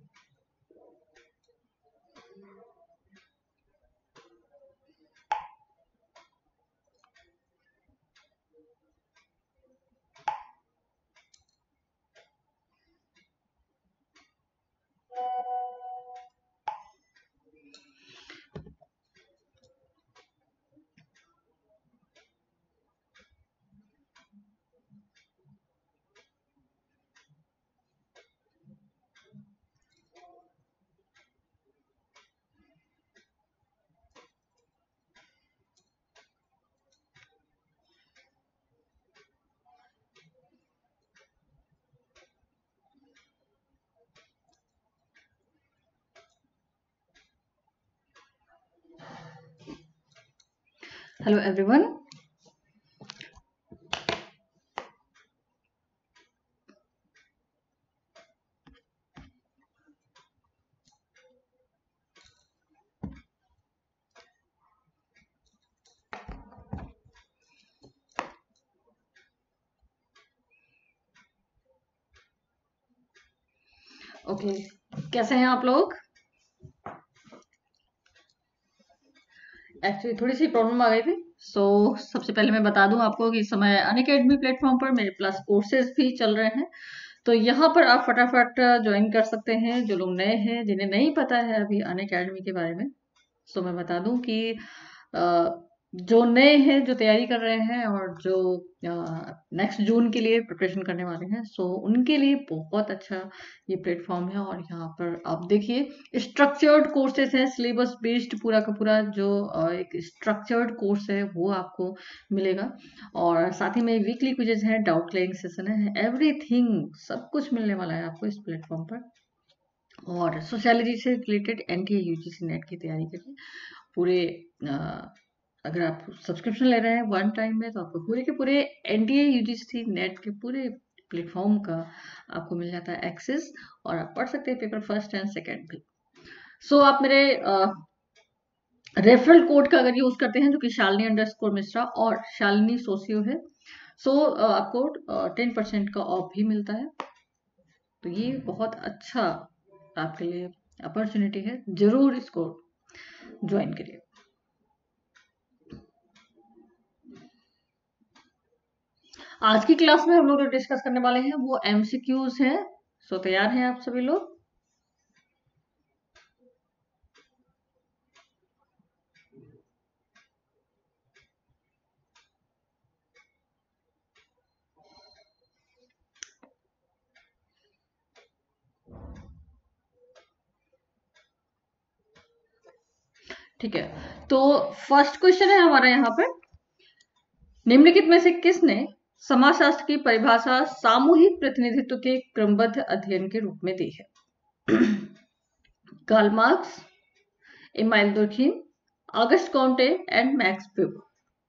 Hello everyone. Okay, कैसे हैं आप लोग? एक्चुअली थोड़ी सी प्रॉब्लम आ गई थी। सबसे पहले मैं बता दूं आपको कि इस समय अनअकैडमी प्लेटफॉर्म पर मेरे प्लस कोर्सेज भी चल रहे हैं, तो यहाँ पर आप फटाफट ज्वाइन कर सकते हैं। जो लोग नए हैं, जिन्हें नहीं पता है अभी अनअकैडमी के बारे में, सो मैं बता दूं कि जो नए हैं, जो तैयारी कर रहे हैं और जो नेक्स्ट जून के लिए प्रिपरेशन करने वाले हैं, सो उनके लिए बहुत अच्छा ये प्लेटफॉर्म है। और यहाँ पर आप देखिए स्ट्रक्चर्ड कोर्सेज हैं, सिलेबस बेस्ड पूरा का पूरा जो एक स्ट्रक्चर्ड कोर्स है वो आपको मिलेगा। और साथ ही में वीकली क्विजेज हैं, डाउट क्लियरिंग सेशन है, एवरीथिंग सब कुछ मिलने वाला है आपको इस प्लेटफॉर्म पर। और सोशियोलॉजी से रिलेटेड NTA UGC नेट की तैयारी करिए। पूरे अगर आप सब्सक्रिप्शन ले रहे हैं वन टाइम में, तो आपको पूरे के पूरे NTA UGC नेट के पूरे प्लेटफॉर्म का आपको मिल जाता है एक्सेस, और आप पढ़ सकते हैं पेपर फर्स्ट एंड सेकेंड भी। आप मेरे रेफरल कोड का अगर यूज करते हैं, जो कि Shalini_Mishra और शालिनी सोशियो है, आपको 10% का ऑफ भी मिलता है। तो ये बहुत अच्छा आपके लिए अपॉर्चुनिटी है, जरूर इसको ज्वाइन करिए। आज की क्लास में हम लोग जो डिस्कस करने वाले हैं वो MCQs हैं। तैयार हैं आप सभी लोग? ठीक है, तो फर्स्ट क्वेश्चन है हमारा यहाँ पर, निम्नलिखित में से किसने समाजशास्त्र की परिभाषा सामूहिक प्रतिनिधित्व के क्रमबद्ध अध्ययन के रूप में दी है? Karl Marx, Emile Durkheim, Auguste Comte and Max Weber.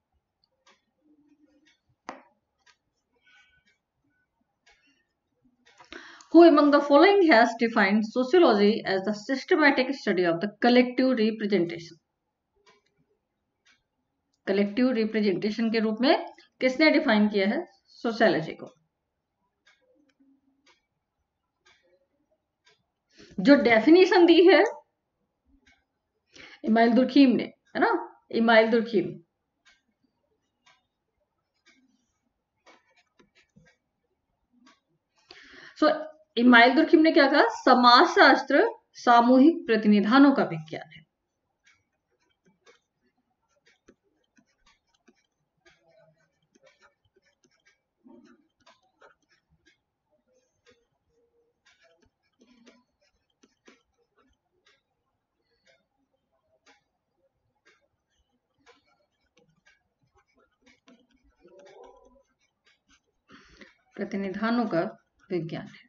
Who among the following has defined sociology as the systematic study of the collective representation? Collective representation के रूप में किसने डिफाइन किया है सोशियोलॉजी को? जो डेफिनेशन दी है इमाइल दुर्खीम ने, है ना, इमाइल दुर्खीम। इमाइल दुर्खीम ने क्या कहा? समाजशास्त्र सामूहिक प्रतिनिधानों का विज्ञान है। प्रतिनिधानों का विज्ञान है।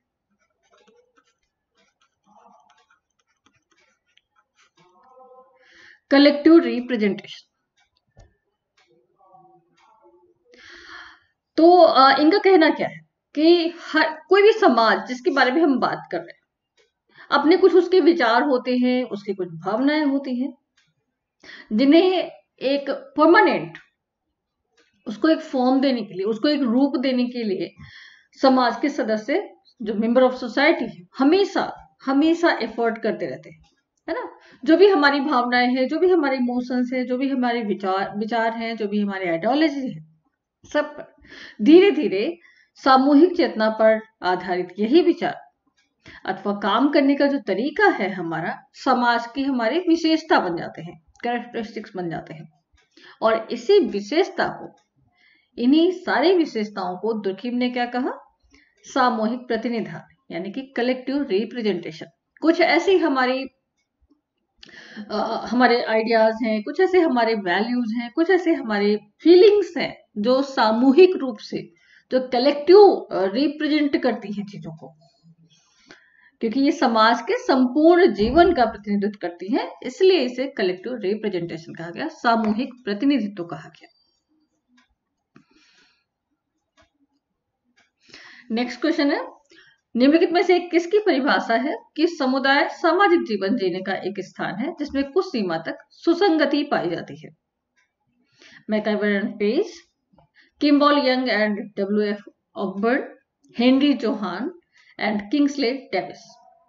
कलेक्टिव रिप्रेजेंटेशन, तो इनका कहना क्या है कि हर कोई भी समाज जिसके बारे में हम बात कर रहे हैं, अपने कुछ उसके विचार होते हैं, उसकी कुछ भावनाएं होती हैं, जिन्हें एक परमानेंट, उसको एक फॉर्म देने के लिए, उसको एक रूप देने के लिए समाज के सदस्य, जो मेंबर ऑफ सोसाइटी है, हमेशा हमेशा एफर्ट करते रहते हैं, है ना। जो भी हमारी भावनाएं हैं, जो भी हमारे इमोशंस हैं, जो भी हमारे विचार हैं, जो भी हमारी आइडियोलॉजी है, सब पर धीरे धीरे सामूहिक चेतना पर आधारित यही विचार अथवा काम करने का जो तरीका है हमारा, समाज की हमारी विशेषता बन जाते हैं, कैरेक्टरिस्टिक्स बन जाते हैं। और इसी विशेषता को, इन्हीं सारी विशेषताओं को दुर्खिम ने क्या कहा? सामूहिक प्रतिनिधान, यानी कि कलेक्टिव रिप्रेजेंटेशन। कुछ ऐसी हमारे आइडियाज हैं, कुछ ऐसे हमारे वैल्यूज हैं, कुछ ऐसे हमारे फीलिंग्स हैं जो सामूहिक रूप से, जो कलेक्टिव रिप्रेजेंट करती हैं चीजों को, क्योंकि ये समाज के संपूर्ण जीवन का प्रतिनिधित्व करती है, इसलिए इसे कलेक्टिव रिप्रेजेंटेशन कहा गया, सामूहिक प्रतिनिधित्व कहा गया। नेक्स्ट क्वेश्चन है, निम्नलिखित में से किसकी परिभाषा है कि समुदाय सामाजिक जीवन जीने का एक स्थान है जिसमें कुछ सीमा तक सुसंगति पाई जाती है? MacIver and Page, Kimball Young and W F. Ogburn, Henry Johan and Kingsley Davis.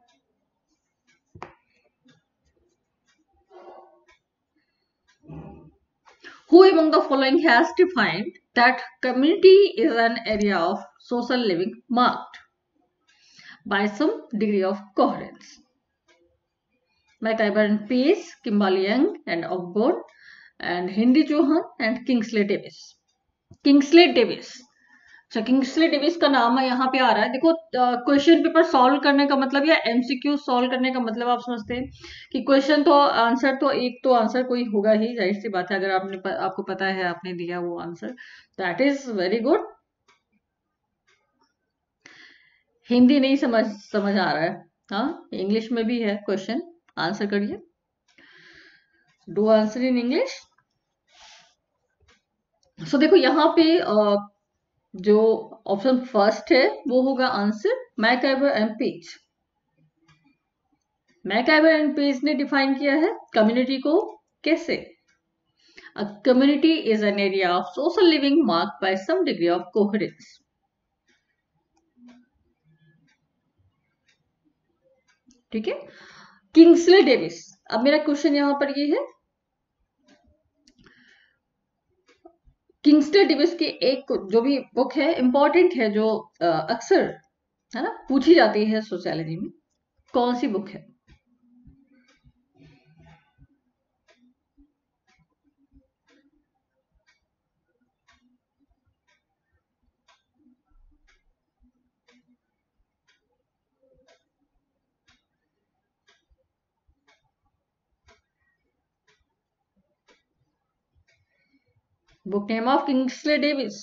Who among the following has defined that community is an area of social living marked by some degree of coherence? McIver and Peace, Kimball Young and Ogborn, and Henry Johan and Kingsley Davis. Kingsley Davis. अच्छा, Kingsley Davis का नाम है यहाँ पे आ रहा है। देखो, question paper solve करने का मतलब या एमसीक्यू सॉल्व करने का मतलब आप समझते हैं कि क्वेश्चन तो आंसर तो एक तो आंसर कोई होगा ही, जाहिर सी बात है। अगर आपको पता है, आपने दिया वो answer, that is very good. Hindi नहीं समझ आ रहा है, हाँ, इंग्लिश में भी है क्वेश्चन, आंसर करिए। Do answer in English. So देखो यहाँ पे जो ऑप्शन फर्स्ट है वो होगा answer, MacIver and Page. MacIver and Page ने डिफाइन किया है कम्युनिटी को कैसे? A community is an area of social living marked by some degree of coherence. ठीक है, किंग्सले डेविस। अब मेरा क्वेश्चन यहां पर ये है, किंग्सले डेविस की एक जो भी बुक है, इंपॉर्टेंट है, जो अक्सर है ना पूछी जाती है सोशियोलॉजी में, कौन सी बुक है? Book name of Kingsley Davis.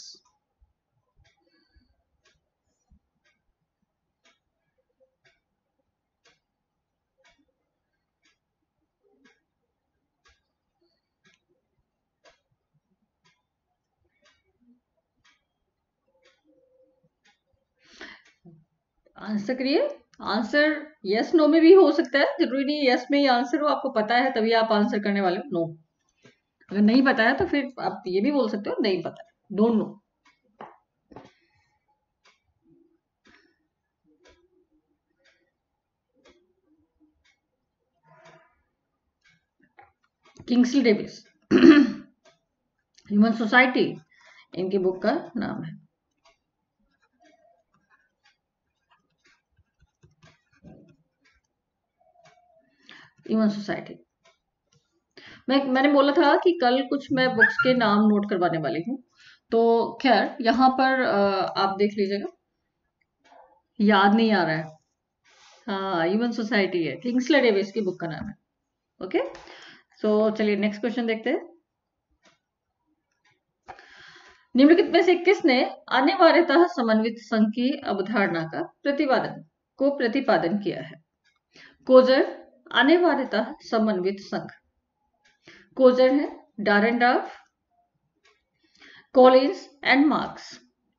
Answer करिए। आंसर यस नो में भी हो सकता है, जरूरी नहीं यस में ही आंसर हो। आपको पता है तभी आप आंसर करने वाले हो। नो, अगर नहीं पता है तो फिर आप ये भी बोल सकते हो नहीं पता, don't know. Kingsley Davis, human society इनकी बुक का नाम है। Human society. मैंने बोला था कि कल कुछ मैं बुक्स के नाम नोट करवाने वाली हूँ, तो खैर यहाँ पर आप देख लीजिएगा, याद नहीं आ रहा है। हाँ, ह्यूमन सोसाइटी है, किंग्सले डेविस की बुक का नाम है। ओके, सो चलिए नेक्स्ट क्वेश्चन देखते हैं। निम्नलिखित में से किसने अनिवार्यतः समन्वित संघ की अवधारणा का प्रतिपादन किया है? कोजर, अनिवार्यतः समन्वित संघ। कोजर है, Dahrendorf, Collins and Marx.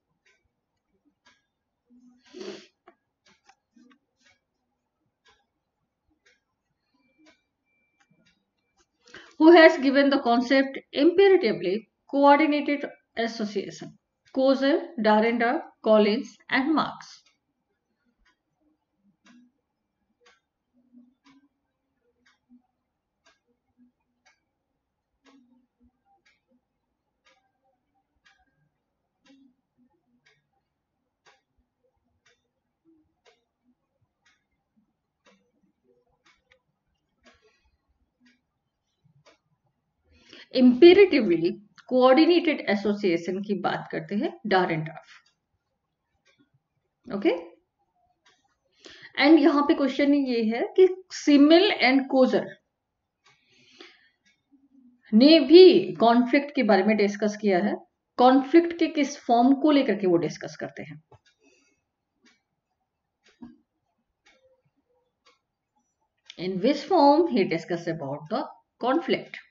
Who has given the concept imperatively coordinated association? Kozer, Darendar, Collins and Marx. Imperatively coordinated association की बात करते हैं डारेंटाफ। ओके, एंड यहां पे क्वेश्चन ये है कि सिमिल एंड कोजर ने भी कॉन्फ्लिक्ट के बारे में डिस्कस किया है। कॉन्फ्लिक्ट के किस फॉर्म को लेकर के वो डिस्कस करते हैं? In which form he discussed about the conflict?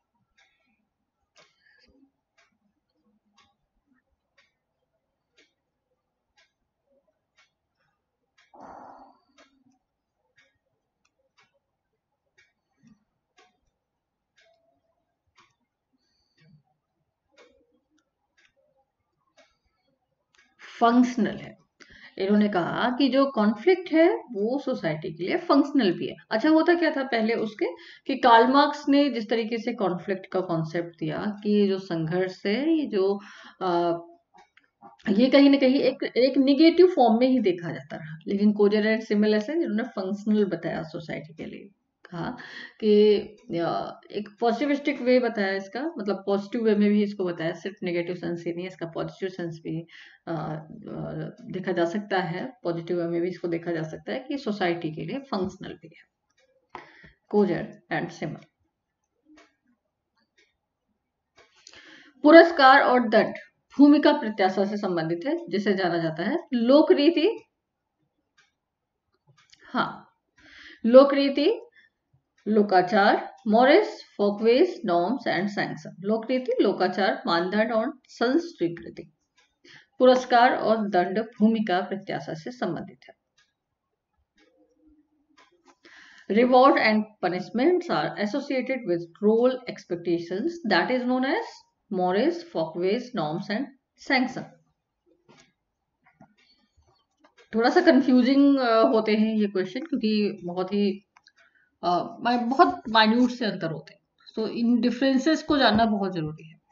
Functional है। इन्होंने कहा कि जो कॉन्फ्लिक्ट है वो सोसाइटी के लिए फंक्शनल भी है। अच्छा, होता क्या था पहले उसके कि कार्ल मार्क्स ने जिस तरीके से कॉन्फ्लिक्ट का कॉन्सेप्ट दिया कि ये जो संघर्ष है, ये जो ये कहीं ना कहीं एक निगेटिव फॉर्म में ही देखा जाता रहा, लेकिन कोजर एंड सिमिलर से जिन्होंने फंक्शनल बताया सोसाइटी के लिए, कहा कि एक पॉजिटिविस्टिक वे बताया इसका, मतलब पॉजिटिव वे में भी इसको बताया, सिर्फ नेगेटिव सेंस ही नहीं, इसका पॉजिटिव सेंस भी देखा जा सकता है, पॉजिटिव वे में भी इसको देखा जा सकता है कि सोसाइटी के लिए फंक्शनल भी है। Coser and similar. पुरस्कार और दंड भूमिका प्रत्याशा से संबंधित है, जिसे जाना जाता है लोक रीति। हाँ, लोक रीति, लोकाचार, morals, folkways, norms and sanction. लोकरीति, लोकाचार, मानदंड और संस्कृति। पुरस्कार और दंड भूमिका प्रत्याशा से संबंधित है। Reward and punishments are associated with role expectations, that is known as mores, folkways, norms and sanction. थोड़ा सा कंफ्यूजिंग होते हैं ये क्वेश्चन, क्योंकि बहुत माइन्यूट से अंतर होते हैं, तो इन डिफरेंसेस को जानना बहुत जरूरी है।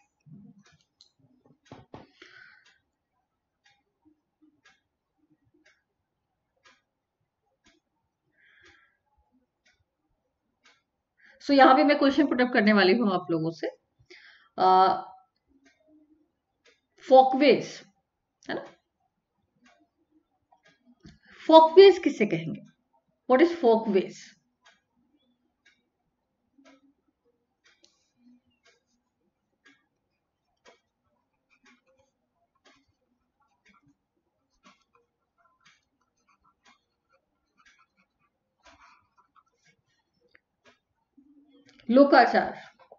सो यहाँ पे मैं क्वेश्चन पुटअप करने वाली हूँ आप लोगों से। फोकवेज है ना, फोकवेज किसे कहेंगे? What is folkways? लोकाचार।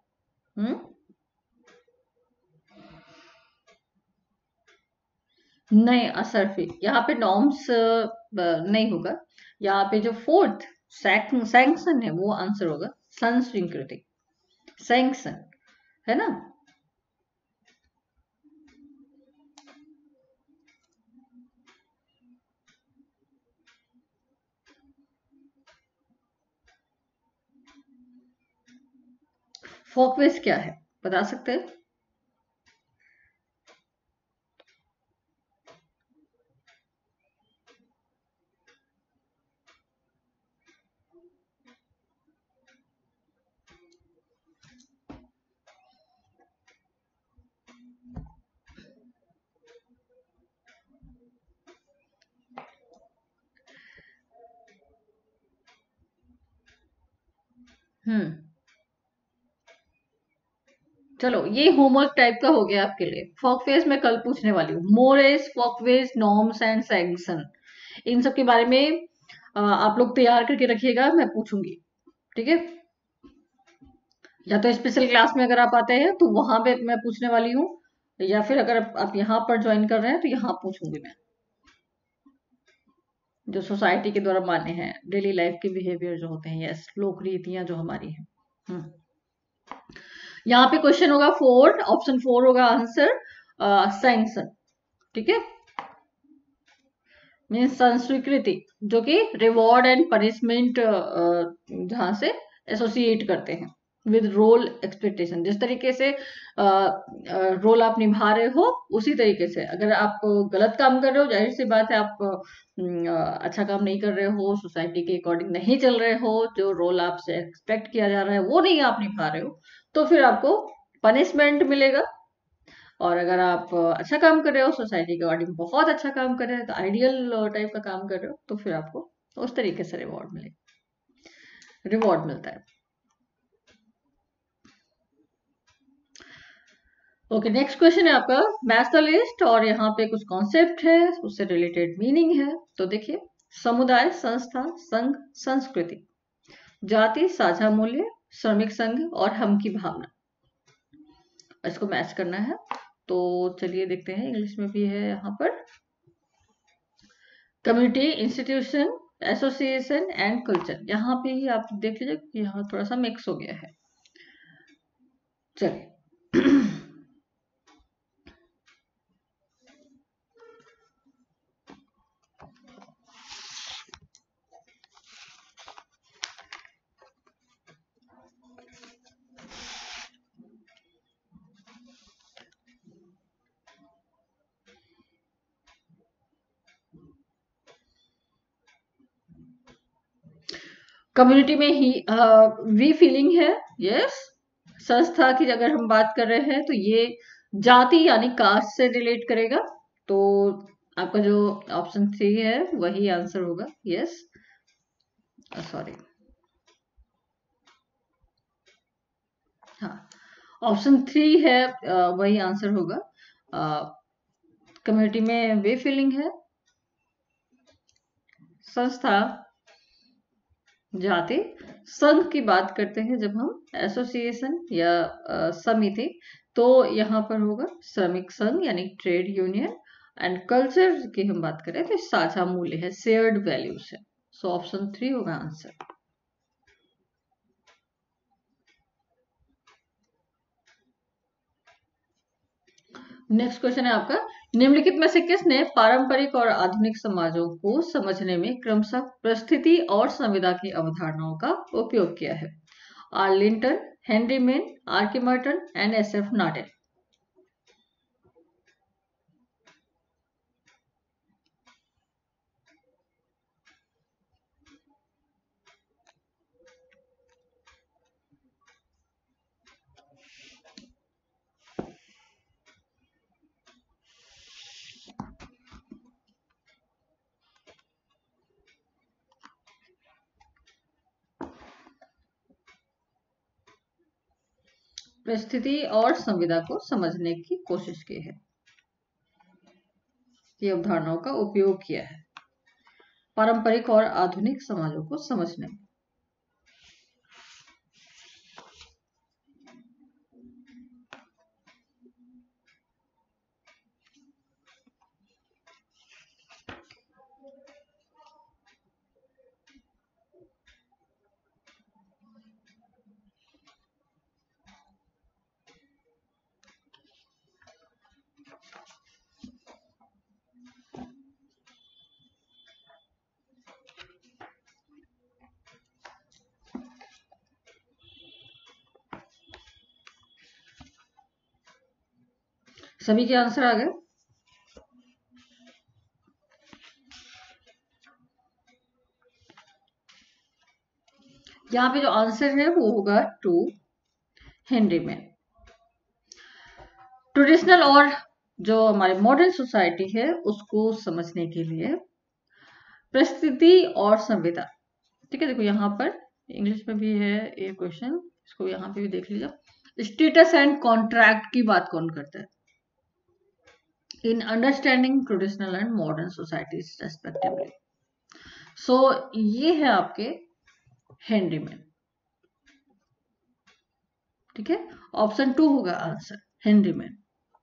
नहीं, असरफी, यहाँ पे नॉर्म्स नहीं होगा, यहाँ पे जो फोर्थ सैंक्शन है वो आंसर होगा, संस्कृति, सैंक्शन है ना। फोकवेज क्या है, बता सकते हैं? चलो, ये होमवर्क टाइप का हो गया आपके लिए। फोकवेज मैं कल पूछने वाली हूँ, mores, folkways, norms and sanction, इन सब के बारे में आप लोग तैयार करके रखिएगा, मैं पूछूंगी, ठीक है? या तो स्पेशल क्लास में अगर आप आते हैं तो वहां पे मैं पूछने वाली हूँ, या फिर अगर आप यहाँ पर ज्वाइन कर रहे हैं तो यहाँ पूछूंगी मैं, जो सोसाइटी के द्वारा मान्य है, डेली लाइफ के बिहेवियर जो होते हैं, यस, लोक रीतियां जो हमारी हैं। यहाँ पे क्वेश्चन होगा 4, ऑप्शन 4 होगा आंसर, सैंक्शन, ठीक है, मीन्स संस्कृति, जो कि रिवॉर्ड एंड पनिशमेंट जहां से एसोसिएट करते हैं विद रोल एक्सपेक्टेशन। जिस तरीके से रोल आप निभा रहे हो, उसी तरीके से अगर आप गलत काम कर रहे हो, जाहिर सी बात है आप अच्छा काम नहीं कर रहे हो, सोसाइटी के अकॉर्डिंग नहीं चल रहे हो, जो रोल आपसे एक्सपेक्ट किया जा रहा है वो नहीं आप निभा रहे हो, तो फिर आपको पनिशमेंट मिलेगा। और अगर आप अच्छा काम कर रहे हो, सोसाइटी के अकॉर्डिंग बहुत अच्छा काम कर रहे हो, तो आइडियल टाइप का काम कर रहे हो, तो फिर आपको उस तरीके से रिवॉर्ड मिलता है। ओके, नेक्स्ट क्वेश्चन है आपका, मैच द लिस्ट, और यहाँ पे कुछ कॉन्सेप्ट है, उससे रिलेटेड मीनिंग है। तो देखिए, समुदाय, संस्था, संघ, संस्कृति, जाति, साझा मूल्य, श्रमिक संघ और हम की भावना, इसको मैच करना है। तो चलिए देखते हैं, इंग्लिश में भी है यहाँ पर, community, institution, association and culture. यहाँ पे ही आप देख लीजिए कि यहाँ थोड़ा सा मिक्स हो गया है। चलिए कम्युनिटी में ही वी फीलिंग है, यस। संस्था की अगर हम बात कर रहे हैं तो ये जाति यानी कास्ट से रिलेट करेगा, तो आपका जो ऑप्शन 3 है वही आंसर होगा, यस। सॉरी, हाँ, ऑप्शन 3 है, वही आंसर होगा। कम्युनिटी में वे फीलिंग है, संस्था, जाति, संघ की बात करते हैं जब हम, एसोसिएशन या समिति, तो यहाँ पर होगा श्रमिक संघ यानी ट्रेड यूनियन। एंड कल्चर की हम बात करें तो साझा मूल्य है, शेयर्ड वैल्यूज है। सो ऑप्शन 3 होगा आंसर। नेक्स्ट क्वेश्चन है आपका, निम्नलिखित में से किसने पारंपरिक और आधुनिक समाजों को समझने में क्रमशः परिस्थिति और संविदा की अवधारणाओं का उपयोग किया है? Arlington, Henry Maine, R K Merton, NSF Nadel. परिस्थिति और संविदा को समझने की कोशिश की है, ये अवधारणाओं का उपयोग किया है पारंपरिक और आधुनिक समाजों को समझने में। सभी के आंसर आ गए? यहाँ पे जो आंसर है वो होगा 2, हेनरी मैन। ट्रेडिशनल और जो हमारे मॉडर्न सोसाइटी है उसको समझने के लिए परिस्थिति और संविदा, ठीक है। देखो यहाँ पर इंग्लिश में भी है ये क्वेश्चन, इसको यहाँ पे भी देख लीजिए। स्टेटस एंड कॉन्ट्रैक्ट की बात कौन करता है? In understanding traditional and modern societies respectively. So ये है आपके हेनरी मैन, ठीक है। ऑप्शन 2 होगा आंसर, हेनरी मैन।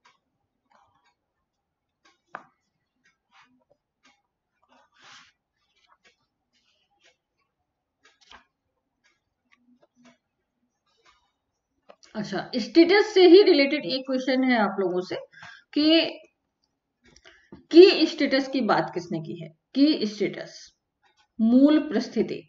अच्छा, स्टेटस से ही रिलेटेड एक क्वेश्चन है आप लोगों से कि की स्टेटस की बात किसने की है? की स्टेटस, मूल परिस्थिति,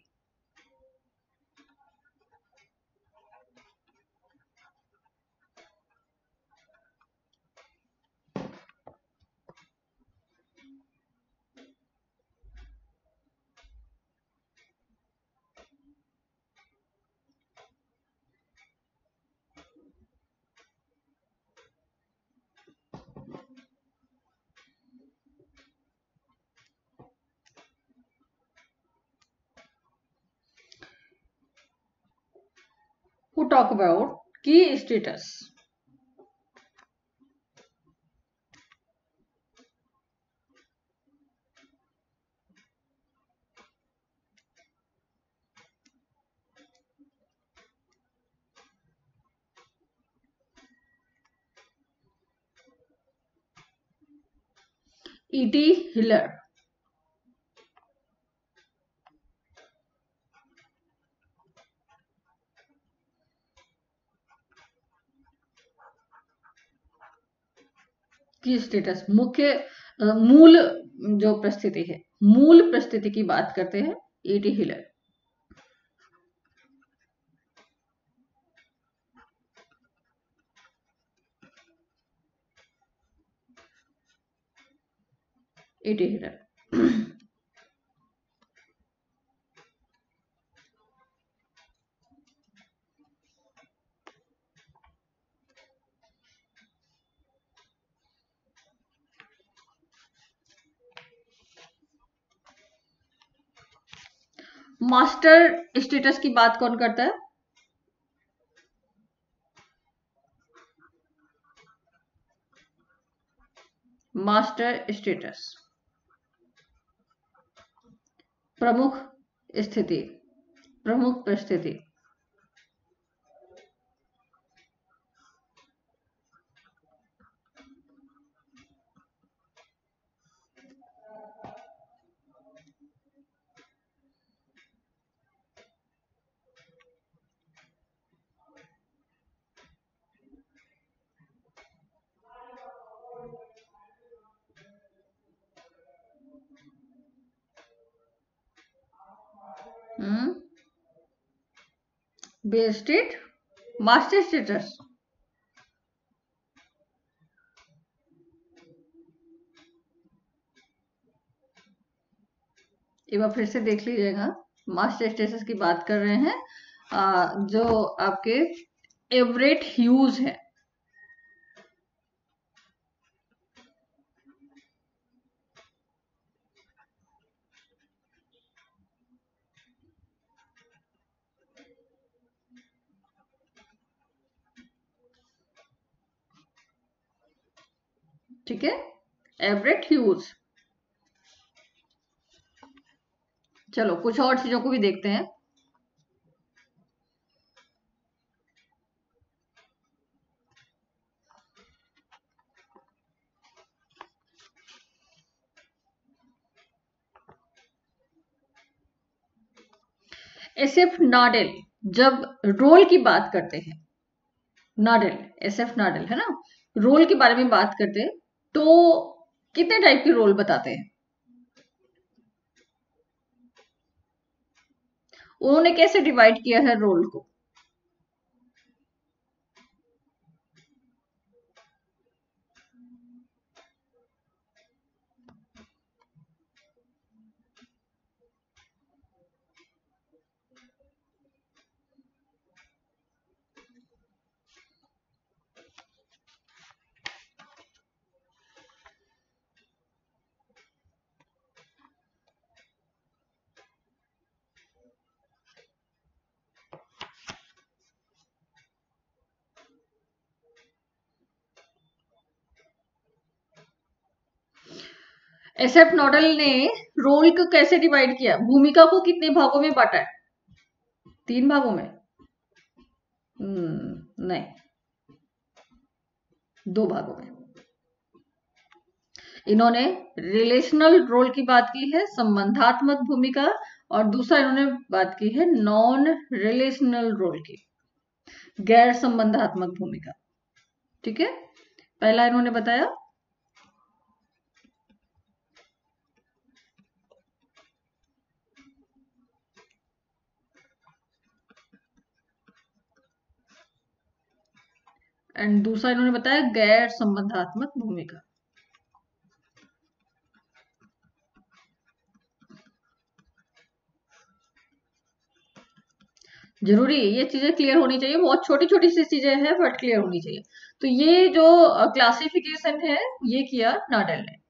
talk about key status. E.T. Hiller. की स्टेटस मुख्य मूल जो परिस्थिति है, मूल परिस्थिति की बात करते हैं E.T. Healer. E.T. Healer master status की बात कौन करता है? मास्टर स्टेटस प्रमुख स्थिति, प्रमुख परिस्थिति। Base state master status. एक बार फिर से देख लीजिएगा, मास्टर स्टेटस की बात कर रहे हैं जो आपके एवरेट ह्यूज है। ठीक है, एवरेट ह्यूज। चलो कुछ और चीजों को भी देखते हैं। एसएफ नाडेल जब रोल की बात करते हैं, नाडेल, एसएफ नाडेल है ना, रोल के बारे में बात करते हैं तो कितने टाइप के रोल बताते हैं? उन्होंने कैसे डिवाइड किया है रोल को? एसएफ नॉडल ने रोल को कैसे डिवाइड किया? भूमिका को कितने भागों में बांटा है? 3 भागों में? नहीं, 2 भागों में। इन्होंने रिलेशनल रोल की बात की है, संबंधात्मक भूमिका, और दूसरा इन्होंने बात की है नॉन रिलेशनल रोल की, गैर संबंधात्मक भूमिका। ठीक है, पहला इन्होंने बताया एंड दूसरा इन्होंने बताया गैर संबंधात्मक भूमिका। जरूरी ये चीजें क्लियर होनी चाहिए, बहुत छोटी छोटी सी चीजें हैं बट क्लियर होनी चाहिए। तो ये जो क्लासिफिकेशन है ये किया नाडेल ने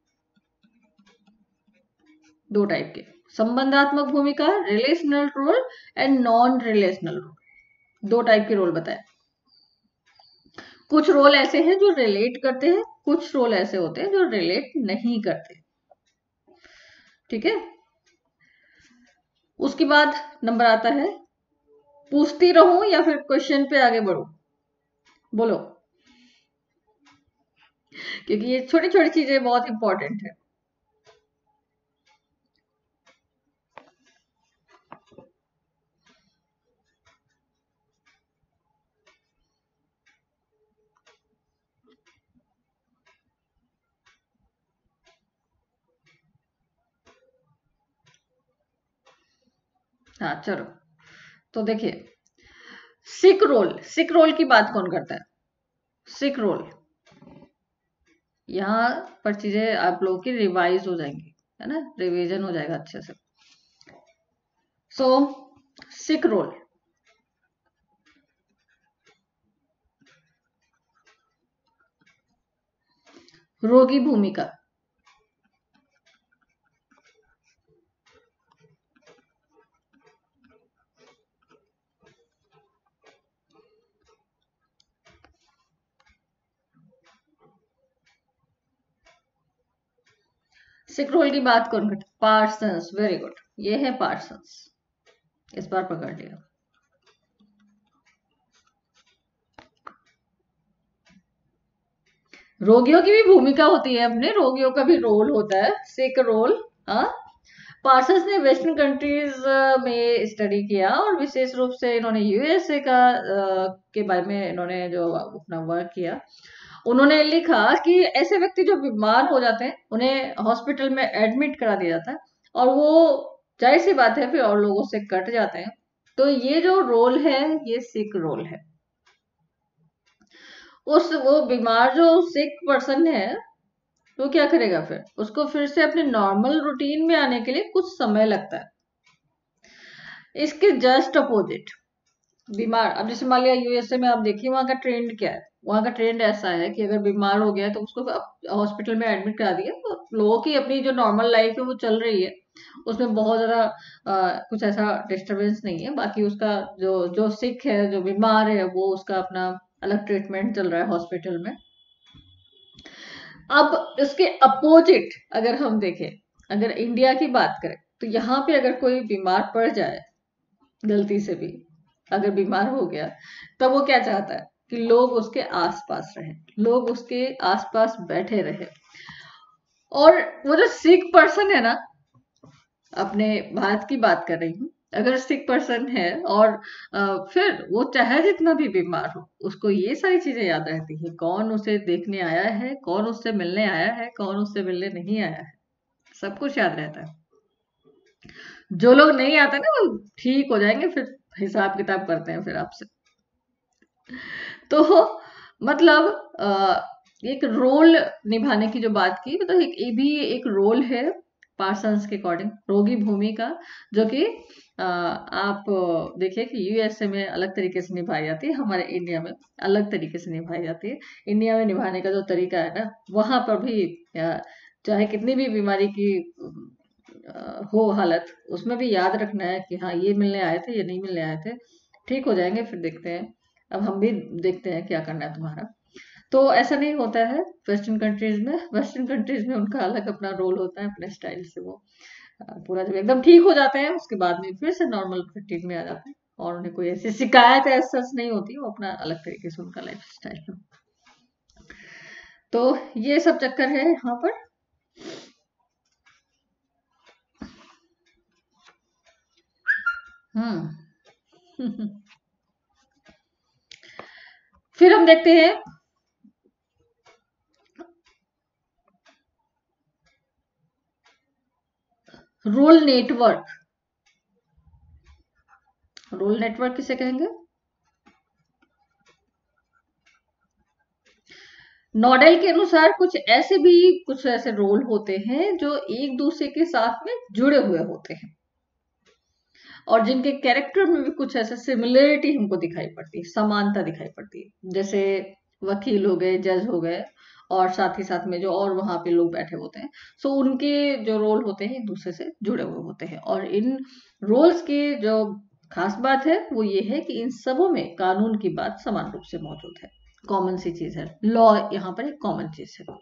2 टाइप के, संबंधात्मक भूमिका, relational role and non relational role. दो टाइप के रोल बताए। कुछ रोल ऐसे हैं जो रिलेट करते हैं, कुछ रोल ऐसे होते हैं जो रिलेट नहीं करते। ठीक है। उसके बाद नंबर आता है, पूछती रहूं या फिर क्वेश्चन पे आगे बढ़ूं? बोलो, क्योंकि ये छोटी छोटी चीजें बहुत इंपॉर्टेंट है। हाँ चलो, तो देखिए, सिक रोल की बात कौन करता है? सिक रोल, यहाँ पर चीजें आप लोगों की रिवाइज हो जाएंगी, है ना, रिवीजन हो जाएगा अच्छे से। सो सिक रोल, रोगी भूमिका, सिक रोल की बात कौन करता है? पार्सन्स, वेरी गुड, ये है पार्सन्स, इस बार पकड़ लिया। रोगियों की भी भूमिका होती है, अपने रोगियों का भी रोल होता है, सिक रोल। हाँ, पार्सन्स ने वेस्टर्न कंट्रीज में स्टडी किया और विशेष रूप से इन्होंने यूएसए का के बारे में इन्होंने जो अपना वर्क किया, उन्होंने लिखा कि ऐसे व्यक्ति जो बीमार हो जाते हैं उन्हें हॉस्पिटल में एडमिट करा दिया जाता है, और वो जाहिर सी बात है फिर और लोगों से कट जाते हैं। तो ये जो रोल है ये सिक रोल है। उस वो बीमार जो सिक पर्सन है तो क्या करेगा, फिर उसको फिर से अपने नॉर्मल रूटीन में आने के लिए कुछ समय लगता है। इसके जस्ट अपोजिट बीमार, अब जैसे मान लिया यूएसए में आप देखिए वहां का ट्रेंड क्या है, वहां का ट्रेंड ऐसा है कि अगर बीमार हो गया है तो उसको हॉस्पिटल में एडमिट करा दिया, तो लोगों की अपनी जो नॉर्मल लाइफ है वो चल रही है, उसमें बहुत ज्यादा कुछ ऐसा डिस्टरबेंस नहीं है। बाकी उसका जो जो सिक है, जो बीमार है, वो उसका अपना अलग ट्रीटमेंट चल रहा है हॉस्पिटल में। अब इसके अपोजिट अगर हम देखें, अगर इंडिया की बात करें, तो यहाँ पे अगर कोई बीमार पड़ जाए गलती से भी, अगर बीमार हो गया, तब वो क्या चाहता है कि लोग उसके आसपास रहें, लोग उसके आसपास बैठे रहे। और वो जो सिक पर्सन है ना, अपने भारत की बात कर रही हूँ, अगर सिक पर्सन है और फिर वो चाहे जितना भी बीमार हो, उसको ये सारी चीजें याद रहती है, कौन उसे देखने आया है, कौन उससे मिलने आया है, कौन उससे मिलने नहीं आया है, सब कुछ याद रहता है। जो लोग नहीं आते ना वो ठीक हो जाएंगे, फिर हिसाब किताब करते हैं फिर आपसे। तो मतलब एक रोल निभाने की जो बात की, मतलब ये भी एक रोल है पार्सन्स के अकॉर्डिंग, रोगी भूमिका, जो कि आप देखिए कि यूएसए में अलग तरीके से निभाई जाती है, हमारे इंडिया में अलग तरीके से निभाई जाती है। इंडिया में निभाने का जो तरीका है ना, वहां पर भी चाहे कितनी भी बीमारी की हो हालत, उसमें भी याद रखना है कि हाँ ये मिलने आए थे, ये नहीं मिलने आए थे, ठीक हो जाएंगे, फिर देखते हैं, अब हम भी देखते हैं क्या करना है तुम्हारा। तो ऐसा नहीं होता है वेस्टर्न कंट्रीज में। वेस्टर्न कंट्रीज में उनका अलग अपना रोल होता है, अपने स्टाइल से वो पूरा जब एकदम ठीक हो जाते हैं उसके बाद में फिर से नॉर्मल रूटीन में आ जाते हैं, और उन्हें कोई ऐसी शिकायत ऐसा नहीं होती, वो अपना अलग तरीके से उनका लाइफ स्टाइल है। तो ये सब चक्कर है यहाँ पर। हम्म फिर हम देखते हैं रोल नेटवर्क। रोल नेटवर्क किसे कहेंगे? नॉडेल के अनुसार कुछ ऐसे रोल होते हैं जो एक दूसरे के साथ में जुड़े हुए होते हैं, और जिनके कैरेक्टर में भी कुछ ऐसे सिमिलरिटी हमको दिखाई पड़ती है, समानता दिखाई पड़ती है। जैसे वकील हो गए, जज हो गए, और साथ ही साथ में जो और वहां पे लोग बैठे होते हैं, सो उनके जो रोल होते हैं एक दूसरे से जुड़े हुए होते हैं, और इन रोल्स की जो खास बात है वो ये है कि इन सबों में कानून की बात समान रूप से मौजूद है, कॉमन सी चीज है, लॉ यहाँ पर एक कॉमन चीज है।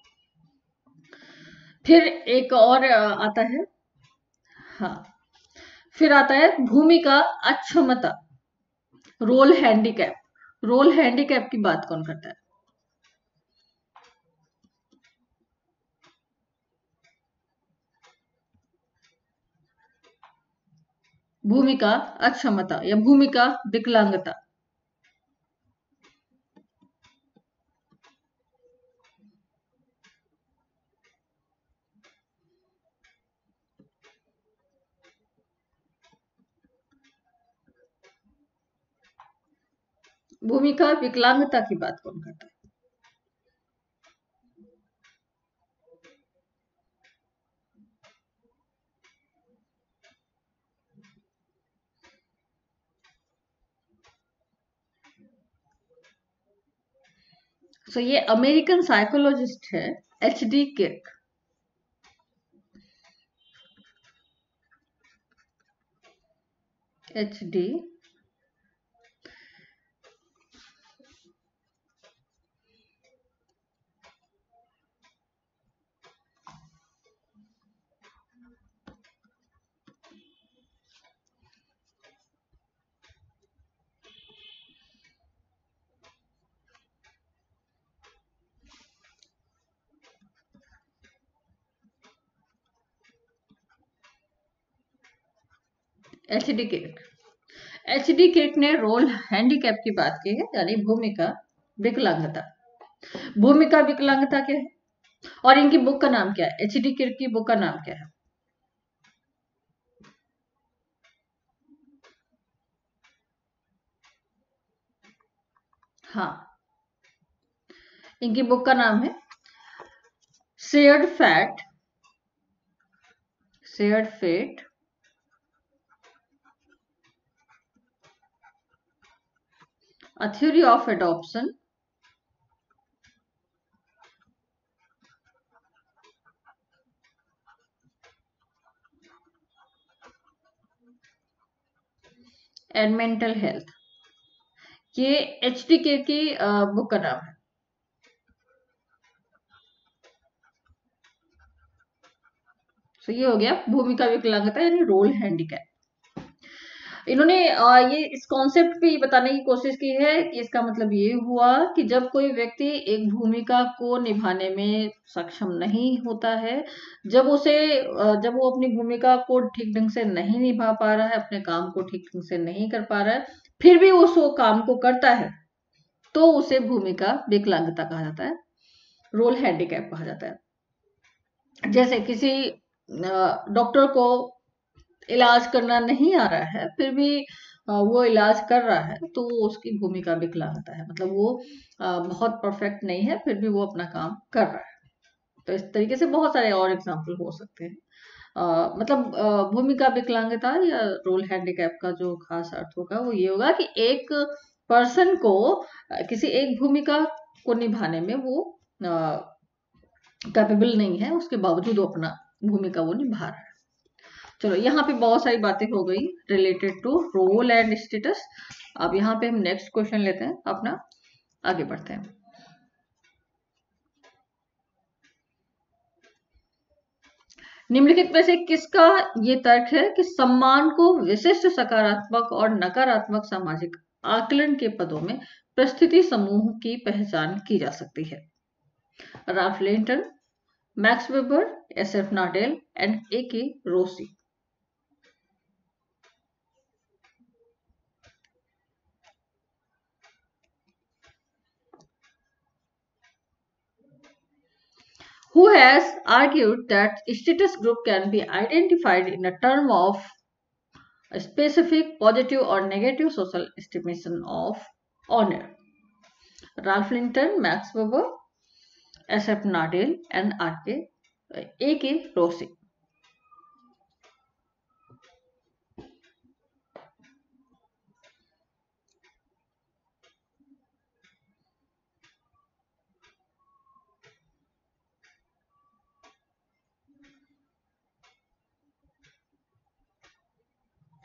फिर एक और आता है, हाँ, फिर आता है भूमिका अक्षमता, रोल हैंडीकैप। रोल हैंडीकैप की बात कौन करता है? भूमिका अक्षमता या भूमिका विकलांगता। भूमिका विकलांगता की बात कौन करता है? सो ये अमेरिकन साइकोलॉजिस्ट है HD Kirk. HD HD Kirk. HD Kirk ने रोल हैंडीकैप की बात की है, यानी भूमिका विकलांगता। भूमिका विकलांगता क्या है और इनकी बुक का नाम क्या है? HD किर्क की बुक का नाम क्या है? हाँ, इनकी बुक का नाम है shared fat, shared fate, A Theory of Adoption, and mental health. ये HD किर्क की बुक का नाम है। तो ये हो गया भूमिका विकलांगता यानी रोल हैंडीकैप। इन्होंने ये इस कॉन्सेप्ट पे ये बताने की कोशिश की है कि इसका मतलब ये हुआ कि जब कोई व्यक्ति एक भूमिका को निभाने में सक्षम नहीं होता है, जब वो अपनी भूमिका को ठीक ढंग से नहीं निभा पा रहा है, अपने काम को ठीक ढंग से नहीं कर पा रहा है, फिर भी उस वो काम को करता है, तो उसे भूमिका विकलांगता कहा जाता है, रोल हैंडीकैप कहा जाता है। जैसे किसी डॉक्टर को इलाज करना नहीं आ रहा है, फिर भी वो इलाज कर रहा है, तो वो उसकी भूमिका विकलांगता है, मतलब वो बहुत परफेक्ट नहीं है, फिर भी वो अपना काम कर रहा है। तो इस तरीके से बहुत सारे और एग्जाम्पल हो सकते हैं। मतलब भूमिका विकलांगता या रोल हैंडीकैप का जो खास अर्थ होगा वो ये होगा कि एक पर्सन को किसी एक भूमिका को निभाने में वो कैपेबल नहीं है, उसके बावजूद वो अपना भूमिका वो निभा रहा है। चलो, यहाँ पे बहुत सारी बातें हो गई related to role and status. अब यहाँ पे हम नेक्स्ट क्वेश्चन लेते हैं अपना, आगे बढ़ते हैं। निम्नलिखित में से किसका ये तर्क है कि सम्मान को विशिष्ट सकारात्मक और नकारात्मक सामाजिक आकलन के पदों में परिस्थिति समूह की पहचान की जा सकती है? Ralph Linton, Max Weber, SF Nadel and AK Rossi. Who has argued that status group can be identified in a term of a specific positive or negative social estimation of honor? Ralph Linton, Max Weber, SF Nadel, and AK Rossi.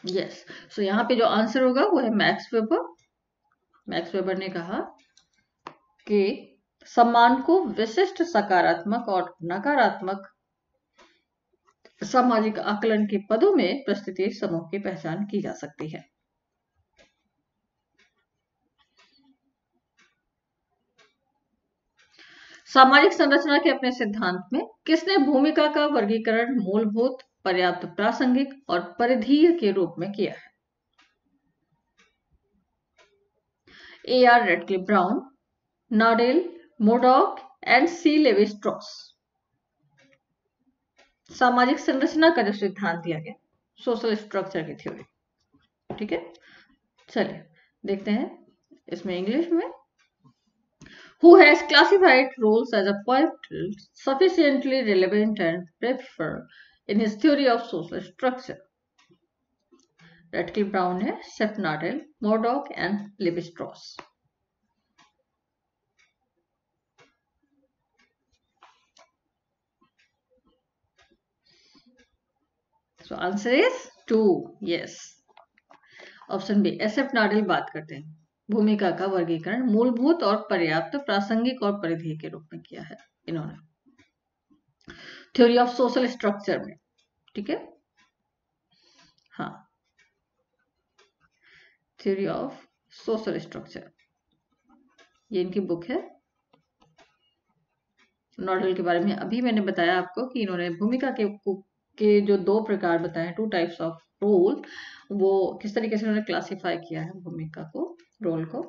Yes. So यहाँ पे जो answer होगा वो है max weber. Max weber ने कहा कि सम्मान को विशिष्ट सकारात्मक और नकारात्मक सामाजिक आकलन के पदों में प्रस्तुति समूह की पहचान की जा सकती है। सामाजिक संरचना के अपने सिद्धांत में किसने भूमिका का वर्गीकरण मूलभूत, पर्याप्त, प्रासंगिक और परिधीय के रूप में किया है? A.R. Radcliffe Brown, Nadel, Murdock and C Levi Strauss. सामाजिक संरचना का जो सिद्धांत दिया गया, सोशल स्ट्रक्चर की थ्योरी। ठीक है, चलिए देखते हैं इसमें इंग्लिश में। Who has classified roles as a point sufficiently relevant and preferred in his theory of social structure? Radcliffe Brown है, Seth Nadel, Murdoch and Levi-Strauss. So answer is 2. Yes. Option B, SF Nadel बात करते हैं भूमिका का वर्गीकरण मूलभूत और पर्याप्त, प्रासंगिक और परिधीय के रूप में किया है इन्होंने थ्योरी ऑफ सोशल स्ट्रक्चर में। ठीक है, हाँ, थ्योरी ऑफ सोशल स्ट्रक्चर, ये इनकी बुक है। नॉडेल के बारे में अभी मैंने बताया आपको कि इन्होंने भूमिका के जो 2 प्रकार बताए हैं, 2 टाइप्स ऑफ रोल, वो किस तरीके से उन्होंने क्लासिफाई किया है भूमिका को, रोल को।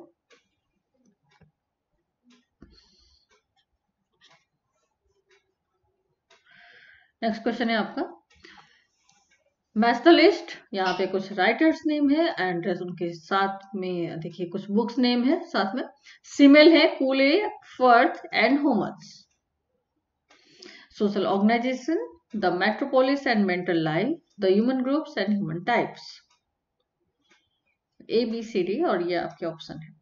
नेक्स्ट क्वेश्चन है आपका, मैच द लिस्ट। यहाँ पे कुछ राइटर्स नेम है एंड उनके साथ में देखिए कुछ बुक्स नेम है साथ में। सिमेल है, Cooley, Firth and Homans. Social organization, the metropolis and mental life, the human groups and human types. A B C D, और ये आपके ऑप्शन है।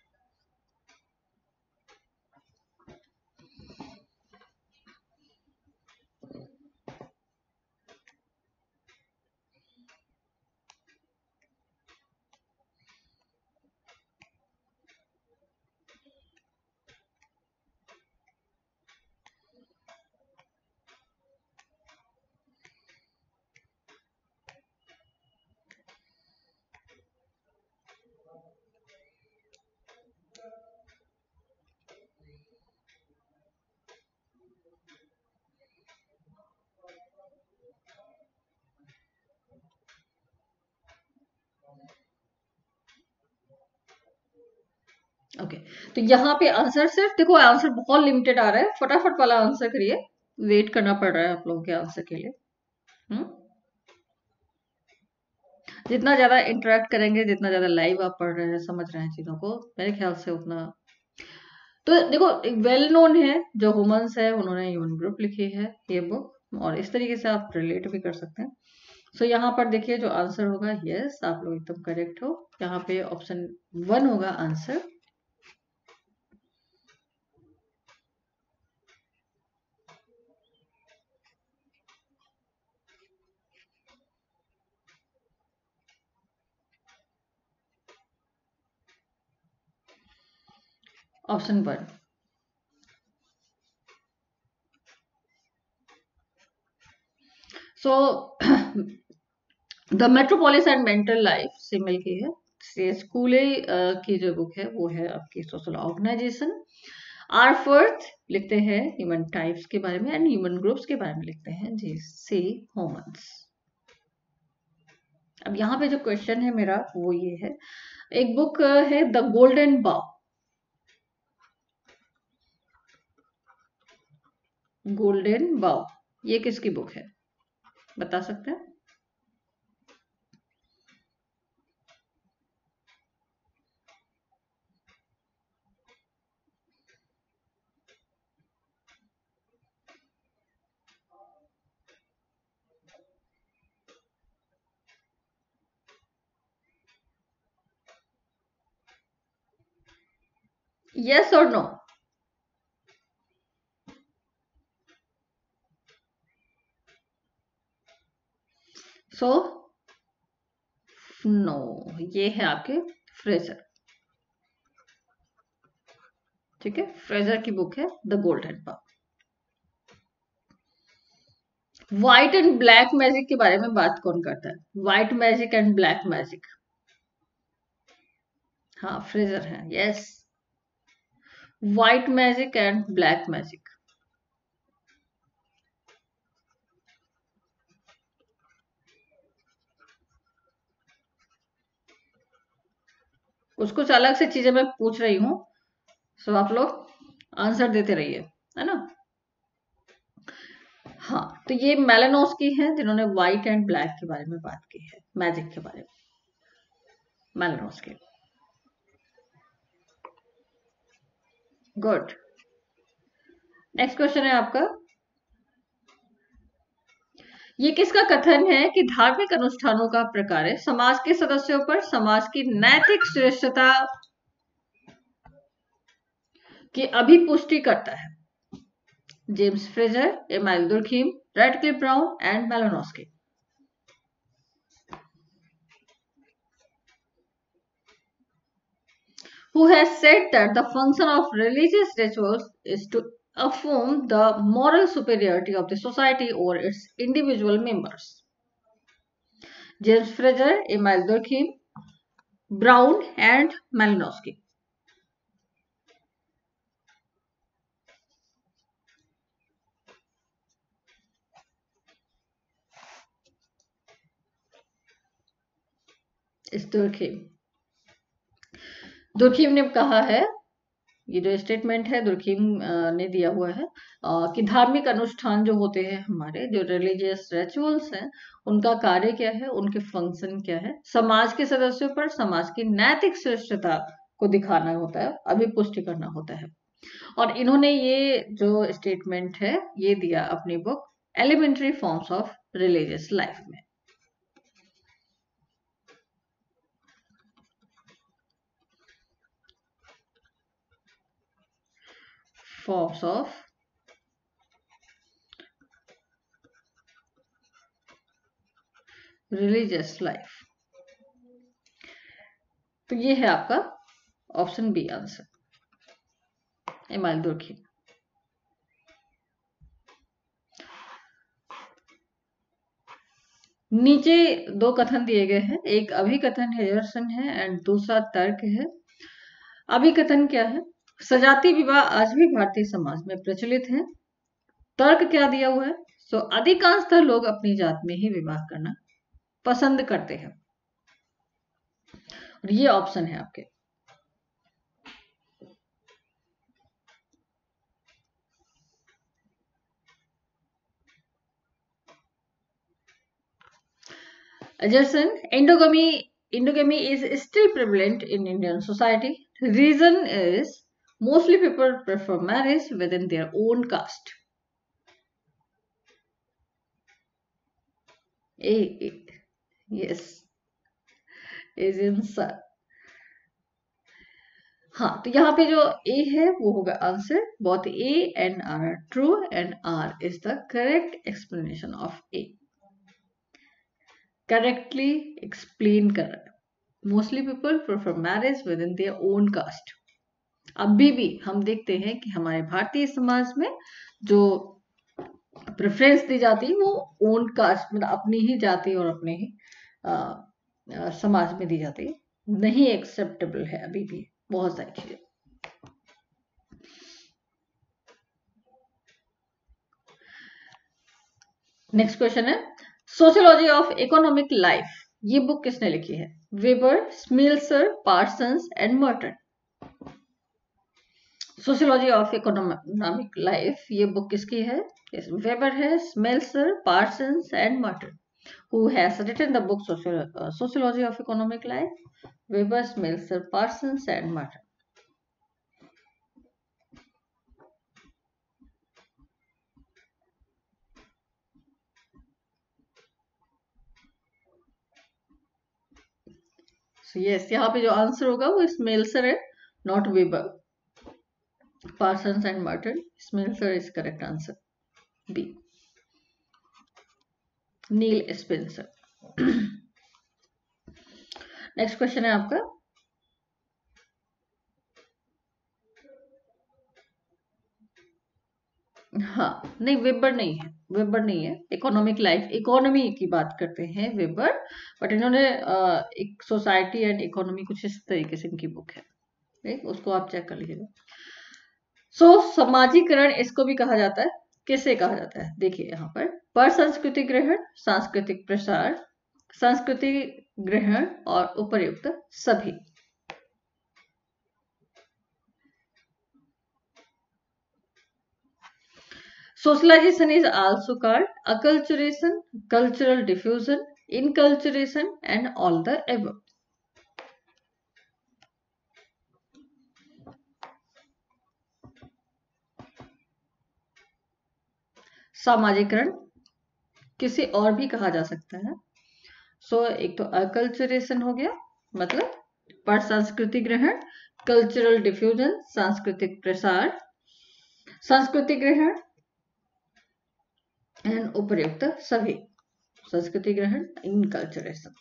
ओके, तो यहाँ पे आंसर सिर्फ देखो, आंसर बहुत लिमिटेड आ रहा है, फटाफट वाला आंसर करिए, वेट करना पड़ रहा है आप लोगों के आंसर के लिए। जितना ज्यादा इंटरेक्ट करेंगे, जितना ज्यादा लाइव आप पढ़ रहे हैं, समझ रहे हैं चीजों को, मेरे ख्याल से उतना। तो देखो, एक वेल नोन है जो ह्यूमंस है, उन्होंने ह्यूमन ग्रुप लिखी है ये बुक, और इस तरीके से आप रिलेट भी कर सकते हैं। सो यहाँ पर देखिए जो आंसर होगा, यस आप लोग एकदम करेक्ट हो, यहाँ पे ऑप्शन 1 होगा answer. Option 1। So the metropolis and mental life Simmel की है। स्कूले की जो बुक है वो है आपकी सोशल ऑर्गेनाइजेशन। आर फर्थ लिखते हैं ह्यूमन टाइप्स के बारे में एंड ह्यूमन ग्रुप्स के बारे में लिखते हैं जी सी होमन्स। अब यहाँ पे जो क्वेश्चन है मेरा वो ये है, एक बुक है द गोल्डन बाउ। गोल्डन बाउ, ये किसकी बुक है, बता सकते हैं? यस और नो? सो नो, ये है आपके फ्रेजर। ठीक है, फ्रेजर की बुक है the golden power. White and black magic के बारे में बात कौन करता है? White magic and black magic, हाँ फ्रेजर है, yes. White magic and black magic, कुछ कुछ अलग से चीजें मैं पूछ रही हूँ, सो आप लोग आंसर देते रहिए, है ना। हाँ, तो ये मेलानोस्की हैं जिन्होंने व्हाइट एंड ब्लैक के बारे में बात की है, मैजिक के बारे में, मेलानोस्की। गुड। नेक्स्ट क्वेश्चन है आपका, ये किसका कथन है कि धार्मिक अनुष्ठानों का प्रकार समाज के सदस्यों पर समाज की नैतिक श्रेष्ठता की अभिपुष्टि करता है? James Frazer, Emile Durkheim, Radcliffe Brown and Malinowski. Who has said that the function of religious rituals is to affirm the moral superiority of the society over its individual members? James Fraser, Emile Durkheim, Brown and Malinowski. इस Durkheim ने कहा है, ये जो statement है Durkheim ने दिया हुआ है कि धार्मिक अनुष्ठान जो होते हैं हमारे, जो रिलीजियस रिचुअल्स हैं, उनका कार्य क्या है, उनके फंक्शन क्या है, समाज के सदस्यों पर समाज की नैतिक श्रेष्ठता को दिखाना होता है, अभिपुष्टि करना होता है। और इन्होंने ये जो स्टेटमेंट है ये दिया अपनी book elementary forms of religious life में। फॉर्म्स ऑफ रिलीजियस लाइफ, तो ये है आपका option B answer, Emile Durkheim. नीचे दो कथन दिए गए हैं, एक अभिकथन हेजरसन है एंड दूसरा तर्क है। अभिकथन क्या है? सजाती विवाह आज भी भारतीय समाज में प्रचलित है। तर्क क्या दिया हुआ है? सो अधिकांशतः लोग अपनी जात में ही विवाह करना पसंद करते हैं, और ये ऑप्शन है आपके। Adjacent, endogamy is still prevalent in Indian society. Reason is mostly people prefer marriage within their own caste. Yes, Asian sir. हाँ, तो यहाँ पे जो ए है वो होगा answer, both A and R R true and R is the correct explanation of A. Correctly explain कर रहा है। Mostly people prefer marriage within their own caste. अभी भी हम देखते हैं कि हमारे भारतीय समाज में जो प्रेफरेंस दी जाती है वो ओन कास्ट, मतलब अपनी ही जाति और अपने ही समाज में दी जाती है, नहीं एक्सेप्टेबल है अभी भी बहुत सारी चीजें। नेक्स्ट क्वेश्चन है, सोशियोलॉजी ऑफ इकोनॉमिक लाइफ, ये बुक किसने लिखी है? Weber, Smelser, Parsons and Merton. Sociology of economic life, ये बुक किसकी है? वेबर है, Smelser, Parsons and Merton. Who has written the book Sociology of Economic Life? Weber, Smelser, Parsons and Merton. So yes, यहाँ पे जो answer होगा वो Smelser है, not Weber. Parsons and Merton, Smelser is correct answer, B, Neil Spencer. Next question है आपका, हाँ नहीं वेबर नहीं है, वेबर नहीं है, इकोनॉमिक लाइफ इकोनॉमी की बात करते हैं वेबर, बट इन्होंने एक सोसाइटी एंड इकोनॉमी कुछ इस तरीके से इनकी बुक है, ठीक, उसको आप चेक कर लीजिएगा। सो समाजीकरण इसको भी कहा जाता है, किसे कहा जाता है, देखिए यहाँ पर सांस्कृतिक ग्रहण, सांस्कृतिक प्रसार, संस्कृति ग्रहण और उपर्युक्त सभी। Socialization is also called acculturation, cultural diffusion, inculturation and all the above. सामाजिकरण किसे और भी कहा जा सकता है। एक तो अकल्चरेशन हो गया, मतलब पर सांस्कृतिक ग्रहण, कल्चरल डिफ्यूजन सांस्कृतिक प्रसार, सांस्कृतिक ग्रहण एंड उपर्युक्त सभी। संस्कृति ग्रहण, इनकल्चरेशन।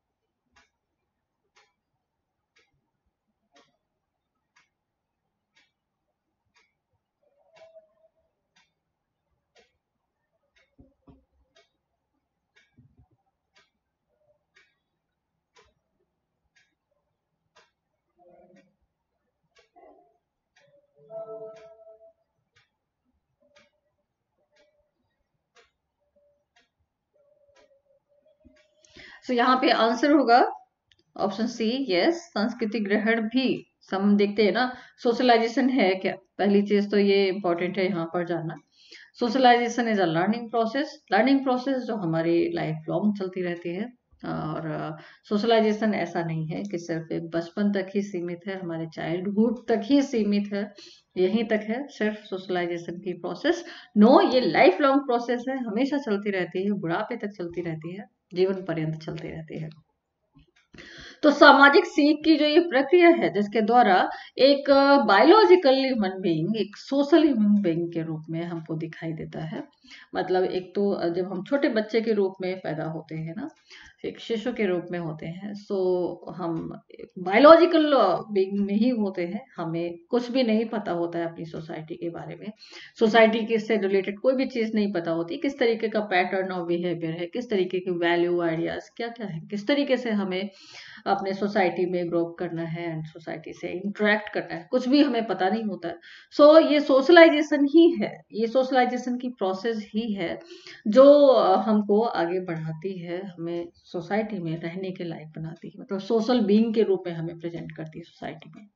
यहाँ पे आंसर होगा ऑप्शन सी, यस, सांस्कृतिक ग्रहण भी हम देखते हैं ना। सोशलाइजेशन है क्या, पहली चीज तो ये इंपॉर्टेंट है यहाँ पर जानना। Socialization is a learning process जो हमारी लाइफ लॉन्ग चलती रहती है। और सोशलाइजेशन ऐसा नहीं है कि सिर्फ एक बचपन तक ही सीमित है, हमारे चाइल्डहुड तक ही सीमित है, यहीं तक है सिर्फ सोशलाइजेशन की प्रोसेस। नो, ये लाइफ लॉन्ग प्रोसेस है, हमेशा चलती रहती है, बुढ़ापे तक चलती रहती है, जीवन पर्यंत चलती रहती है। तो सामाजिक सीख की जो ये प्रक्रिया है जिसके द्वारा एक बायोलॉजिकल ह्यूमन बीइंग एक सोशल ह्यूमन बीइंग के रूप में हमको दिखाई देता है। मतलब एक तो जब हम छोटे बच्चे के रूप में पैदा होते हैं ना, एक शिशु के रूप में होते हैं, सो हम बायोलॉजिकल बीइंग नहीं होते हैं, हमें कुछ भी नहीं पता होता है अपनी सोसाइटी के बारे में, सोसाइटी के से रिलेटेड कोई भी चीज नहीं पता होती, किस तरीके का पैटर्न ऑफ बिहेवियर है, किस तरीके की वैल्यू आइडियाज क्या क्या है, किस तरीके से हमें अपने सोसाइटी में ग्रो अप करना है एंड सोसाइटी से इंटरेक्ट करना है, कुछ भी हमें पता नहीं होता है। ये सोशलाइजेशन ही है, ये सोशलाइजेशन की प्रोसेस ही है जो हमको आगे बढ़ाती है, हमें सोसाइटी में रहने के लायक बनाती है, मतलब सोशल बीइंग के रूप में हमें प्रेजेंट करती है सोसाइटी में।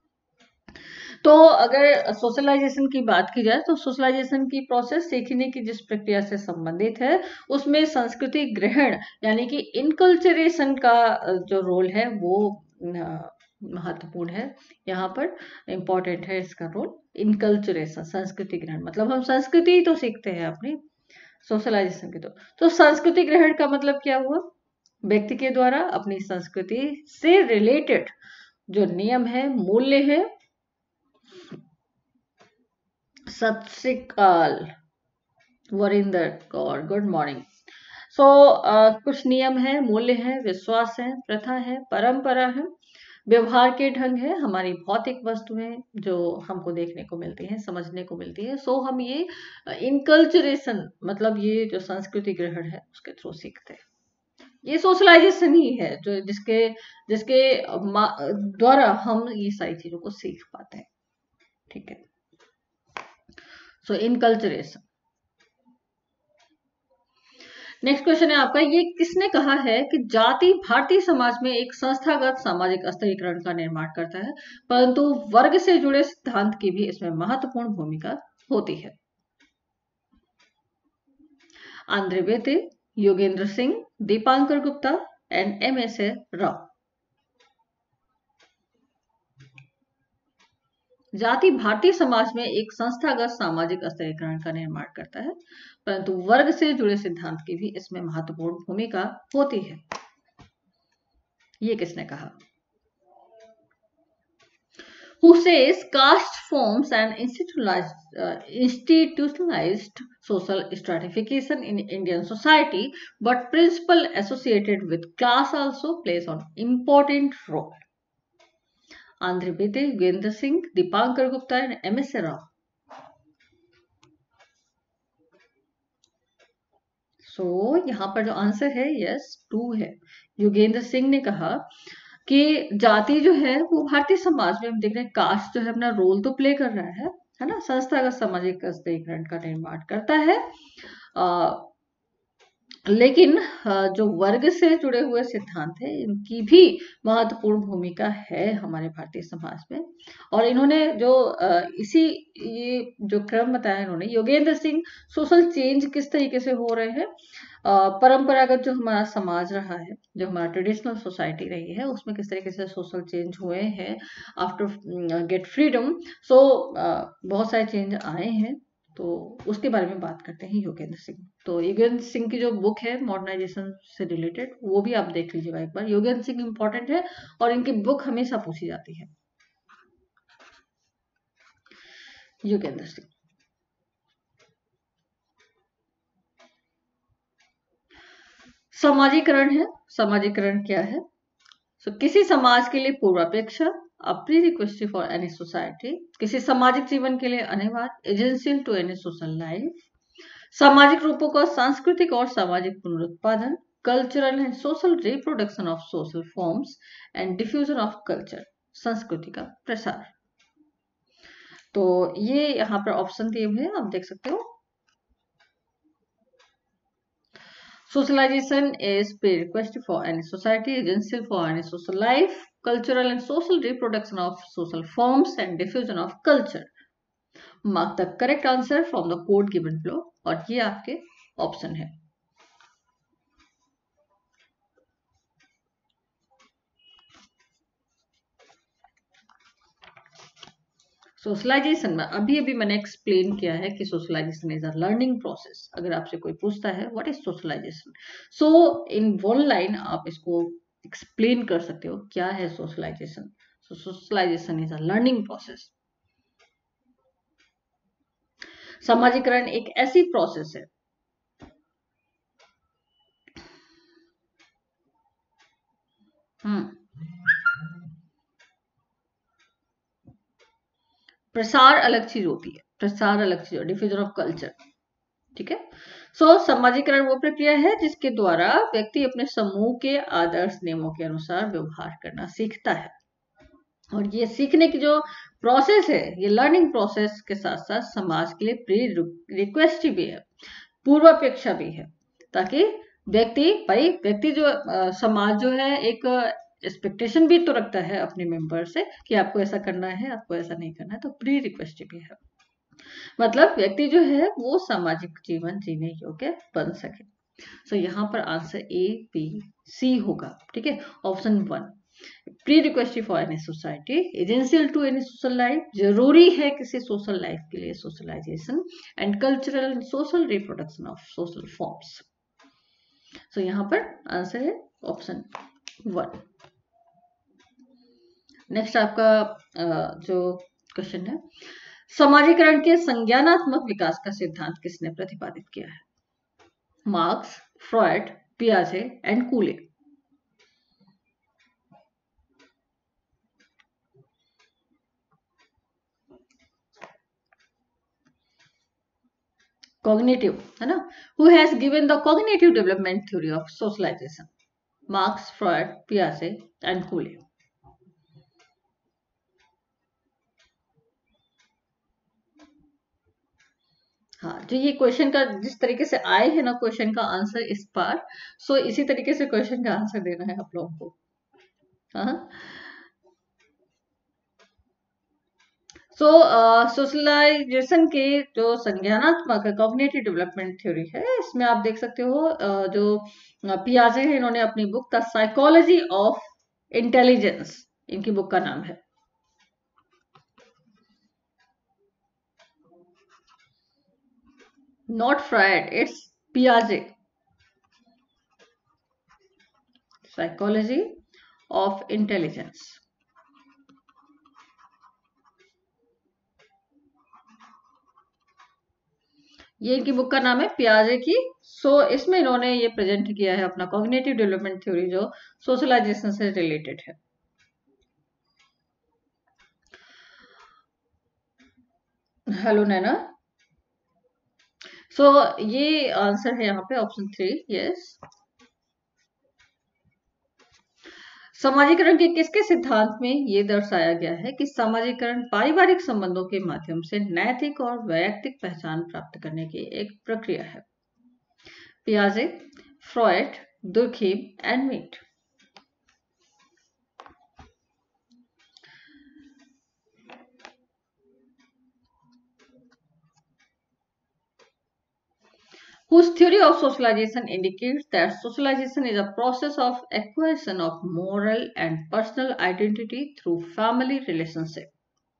तो अगर सोशलाइजेशन की बात की जाए तो सोशलाइजेशन की प्रोसेस सीखने की जिस प्रक्रिया से संबंधित है उसमें संस्कृति ग्रहण यानी कि इनकल्चरेशन का जो रोल है वो महत्वपूर्ण है। यहाँ पर इम्पोर्टेंट है इसका रोल, इनकल्चरेशन संस्कृति ग्रहण, मतलब हम संस्कृति तो सीखते हैं अपनी सोशलाइजेशन के तो संस्कृति ग्रहण का मतलब क्या हुआ, व्यक्ति के द्वारा अपनी संस्कृति से रिलेटेड जो नियम है, मूल्य है। सत श्री अकाल वरिंदर और गुड मॉर्निंग। कुछ नियम है, मूल्य है, विश्वास है, प्रथा है, परंपरा है, व्यवहार के ढंग है, हमारी भौतिक वस्तुएं जो हमको देखने को मिलती हैं, समझने को मिलती है। हम ये इनकल्चरेशन मतलब ये जो संस्कृति ग्रहण है उसके थ्रू सीखते हैं। ये सोशलाइजेशन ही है जो जिसके जिसके द्वारा हम ये सारी चीजों को सीख पाते हैं, ठीक है। इनकल्चरेशन। नेक्स्ट क्वेश्चन है आपका, ये किसने कहा है कि जाति भारतीय समाज में एक संस्थागत सामाजिक स्तरीकरण का निर्माण करता है, परंतु वर्ग से जुड़े सिद्धांत की भी इसमें महत्वपूर्ण भूमिका होती है। Andre Beteille, Yogendra Singh, Dipankar Gupta and MS Rao. जाति भारतीय समाज में एक संस्थागत सामाजिक स्तरीकरण का निर्माण करता है, परंतु वर्ग से जुड़े सिद्धांत की भी इसमें महत्वपूर्ण भूमिका होती है। ये किसने कहा? who says caste forms an institutionalized social stratification in Indian society, but principle associated with class also plays an important role. Andhra Bede, Yugendra Singh, Dipankar Gupta, and M.S. Rao. यहाँ पर जो आंसर है yes 2 है। योगेंद्र सिंह ने कहा कि जाति जो है वो भारतीय समाज में हम देख रहे हैं कास्ट जो है अपना रोल तो प्ले कर रहा है ना, संस्थागत सामाजिक स्थिरीकरण का निर्माण करता है, लेकिन जो वर्ग से जुड़े हुए सिद्धांत है इनकी भी महत्वपूर्ण भूमिका है हमारे भारतीय समाज में। और इन्होंने जो ये जो क्रम बताया इन्होंने, योगेंद्र सिंह सोशल चेंज किस तरीके से हो रहे हैं, परंपरागत जो हमारा समाज रहा है, जो हमारा ट्रेडिशनल सोसाइटी रही है, उसमें किस तरीके से सोशल चेंज हुए हैं आफ्टर गेट फ्रीडम। बहुत सारे चेंज आए हैं, तो उसके बारे में बात करते हैं योगेंद्र सिंह। तो योगेंद्र सिंह की जो बुक है मॉडर्नाइजेशन से रिलेटेड, वो भी आप देख लीजिएगा एक बार। योगेंद्र सिंह इंपॉर्टेंट है और इनकी बुक हमेशा पूछी जाती है। योगेंद्र सिंह समाजीकरण है। समाजीकरण क्या है? किसी समाज के लिए पूर्वापेक्षा, a prerequisite for any society, किसी सामाजिक जीवन के लिए अनिवार्य, essential to any social life, सामाजिक रूपों का सांस्कृतिक और सामाजिक पुनरुत्पादन, cultural and social reproduction of social forms and diffusion of culture, संस्कृति का प्रसार। तो ये यहाँ पर ऑप्शन दिए हुए हैं, आप देख सकते हो। Socialization is prerequisite for any society, essential for any social life, cultural and social reproduction of social forms and diffusion of culture. Mark the correct answer from the code given below, और ये आपके option है। Socialisation में अभी मैंने explain किया है कि socialization is a learning process. अगर आपसे कोई पूछता है what is socialization, so in one line आप इसको एक्सप्लेन कर सकते हो क्या है socialization. Socialization is a learning process. समाजीकरण एक ऐसी प्रोसेस है प्रसार अलग चीज होती है, प्रसार अलग चीज, डिफ्यूजन ऑफ कल्चर, ठीक है। समाजीकरण वो प्रक्रिया है जिसके द्वारा व्यक्ति अपने समूह के आदर्श नियमों के अनुसार व्यवहार करना सीखता है। और ये सीखने की जो प्रोसेस है, ये लर्निंग प्रोसेस के साथ साथ समाज के लिए प्री रिक्वेस्ट भी है, पूर्वापेक्षा भी है, ताकि व्यक्ति जो समाज जो है एक एक्सपेक्टेशन भी तो रखता है अपने मेंबर से कि आपको ऐसा करना है, आपको ऐसा नहीं करना है, तो प्री रिक्वेस्ट भी है। मतलब व्यक्ति जो है वो सामाजिक जीवन जीने योग्य बन सके। यहाँ पर आंसर ए बी सी होगा, ठीक है। Option 1 prerequisite for any society, essential to any social life, जरूरी है किसी सोशल लाइफ के लिए socialization, and cultural and social reproduction of social forms. यहाँ पर आंसर है ऑप्शन 1। नेक्स्ट आपका जो क्वेश्चन है, समाजीकरण के संज्ञानात्मक विकास का सिद्धांत किसने प्रतिपादित किया है? मार्क्स, फ्रॉयड, पियाजे एंड कूले। कॉग्निटिव है ना, who has given the cognitive development theory of socialization? Marx, Freud, पियाजे एंड कूले। हाँ, जो ये क्वेश्चन का जिस तरीके से आए हैं ना क्वेश्चन का आंसर इस बार, इसी तरीके से क्वेश्चन का आंसर देना है आप लोगों को। हाँ, सोशलाइजेशन के जो संज्ञानात्मक कॉग्निटिव डेवलपमेंट थ्योरी है, इसमें आप देख सकते हो जो पियाजे है, इन्होंने अपनी book the psychology of intelligence, इनकी बुक का नाम है। Not Freud, it's Piaget. Psychology of Intelligence. ये इनकी बुक का नाम है पियाजे की। सो इसमें इन्होंने ये प्रेजेंट किया है अपना कॉग्निटिव डेवलपमेंट थ्योरी जो सोशलाइजेशन से रिलेटेड है। हेलो नैना। सो ये आंसर है यहाँ पे ऑप्शन 3, यस। समाजीकरण के किसके सिद्धांत में ये दर्शाया गया है कि समाजीकरण पारिवारिक संबंधों के माध्यम से नैतिक और वैयक्तिक पहचान प्राप्त करने की एक प्रक्रिया है? पियाजे, Freud, Durkheim and Mead. Whose theory of socialization indicates that socialization is a process of acquisition of moral and personal identity through family relationship?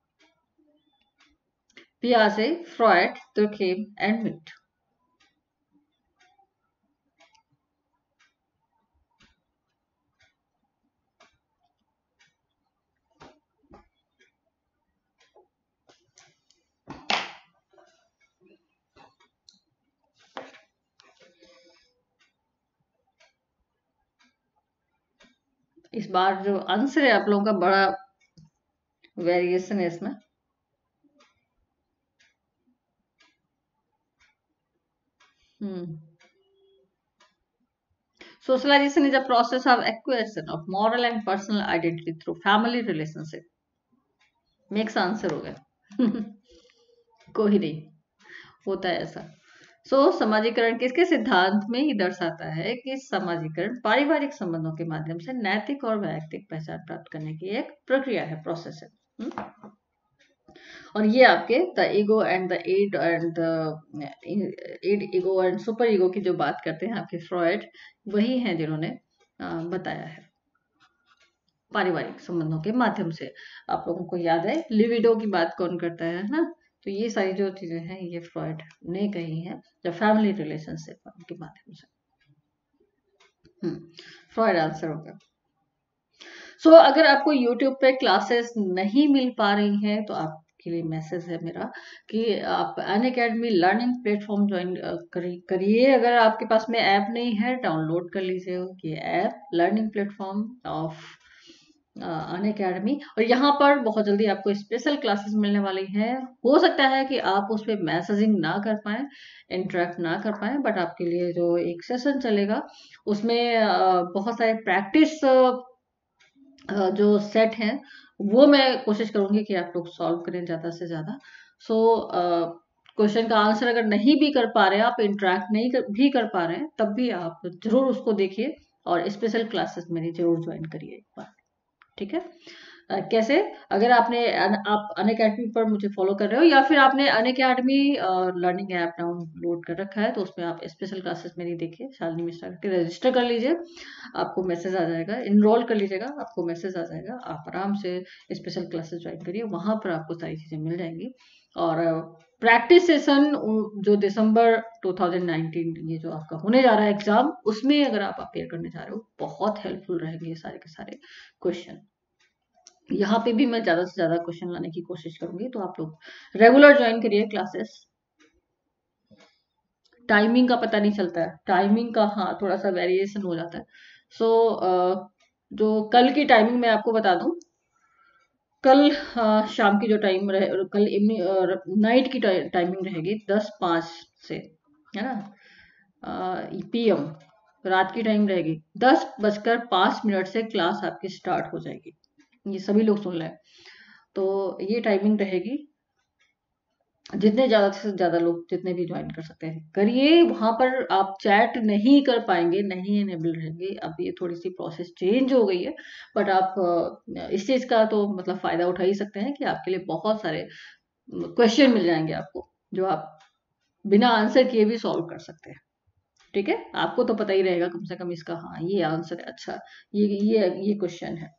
Piaget, Freud, Durkheim, and Mitt. इस बार जो आंसर है आप लोगों का बड़ा वेरिएशन है इसमें। Socialization is a process of acquisition of moral and personal identity through family relationship. Makes answer हो गया। कोई नहीं, होता है ऐसा। समाजीकरण किसके सिद्धांत में ये दर्शाता है कि समाजीकरण पारिवारिक संबंधों के माध्यम से नैतिक और वैयक्तिक पहचान प्राप्त करने की एक प्रक्रिया है, प्रोसेस है। और ये आपके the ego and the id and the id ego and super ego की जो बात करते हैं आपके फ्रॉयड, वही हैं जिन्होंने बताया है पारिवारिक संबंधों के माध्यम से। आप लोगों को याद है लिविडो की बात कौन करता है ना? तो ये सारी जो चीजें हैं ये फ्रॉयड ने कही है, जब फैमिली रिलेशनशिप के माध्यम से। फ्रॉयड आंसर होगा। अगर आपको यूट्यूब पे क्लासेस नहीं मिल पा रही हैं तो आपके लिए मैसेज है मेरा कि आप अनअकैडमी लर्निंग प्लेटफॉर्म ज्वाइन करिए। अगर आपके पास में ऐप नहीं है, डाउनलोड कर लीजिए ये app, learning platform of Unacademy. और यहाँ पर बहुत जल्दी आपको स्पेशल क्लासेस मिलने वाली हैं। हो सकता है कि आप उस पर मैसेजिंग ना कर पाए, इंटरेक्ट ना कर पाए, बट आपके लिए जो एक सेशन चलेगा उसमें बहुत सारे प्रैक्टिस जो सेट हैं वो मैं कोशिश करूंगी कि आप लोग सॉल्व करें ज़्यादा से ज़्यादा। क्वेश्चन का आंसर अगर नहीं भी कर पा रहे हैं, आप इंटरेक्ट नहीं भी कर पा रहे हैं, तब भी आप जरूर उसको देखिए और स्पेशल क्लासेस मेरी जरूर ज्वाइन करिए एक बार, ठीक है? कैसे? अगर आप अनअकैडमी पर मुझे फॉलो कर रहे हो या फिर आपने अनअकैडमी लर्निंग ऐप डाउनलोड कर रखा है तो उसमें आप स्पेशल क्लासेस मेरी देखिए, शालिनी मिश्रा करके रजिस्टर कर लीजिए, आपको मैसेज आ जाएगा, इनरोल कर लीजिएगा, आपको मैसेज आ जाएगा, आप आराम से स्पेशल क्लासेस ज्वाइन करिए, वहां पर आपको सारी चीजें मिल जाएंगी। और प्रैक्टिस सेशन जो दिसंबर 2019 ये जो आपका होने जा रहा है एग्जाम, उसमें अगर आप अपेयर करने जा रहे हो, बहुत हेल्पफुल रहेंगे ये सारे के सारे क्वेश्चन। यहाँ पे भी मैं ज्यादा से ज्यादा क्वेश्चन लाने की कोशिश करूंगी, तो आप लोग रेगुलर ज्वाइन करिए क्लासेस। टाइमिंग का पता नहीं चलता है, टाइमिंग का हाँ थोड़ा सा वेरिएशन हो जाता है। जो कल की टाइमिंग मैं आपको बता दूं, कल शाम की जो टाइम रहे, कल इवनिंग नाइट की टाइमिंग रहेगी 10:05 से, है ना? PM रात की टाइम रहेगी 10:05 से क्लास आपकी स्टार्ट हो जाएगी। ये सभी लोग सुन लें, तो ये टाइमिंग रहेगी। जितने ज्यादा से ज्यादा लोग जितने भी ज्वाइन कर सकते हैं करिए। वहां पर आप चैट नहीं कर पाएंगे, नहीं एनेबल रहेंगे। अब ये थोड़ी सी प्रोसेस चेंज हो गई है, बट आप इस चीज का तो मतलब फायदा उठा ही सकते हैं कि आपके लिए बहुत सारे क्वेश्चन मिल जाएंगे आपको, जो आप बिना आंसर किए भी सॉल्व कर सकते हैं, ठीक है? आपको तो पता ही रहेगा कम से कम इसका, हाँ ये आंसर है, अच्छा ये क्वेश्चन है।